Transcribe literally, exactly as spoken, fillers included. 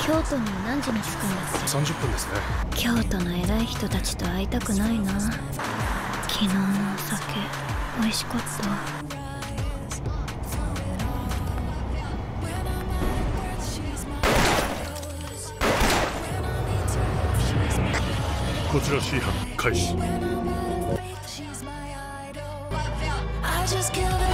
京都に何時に着くんだっけ？ さんじゅっぷんですね。 京都の偉い人たちと会いたくないな。昨日のお酒美味しかった。 こちら C 班開始。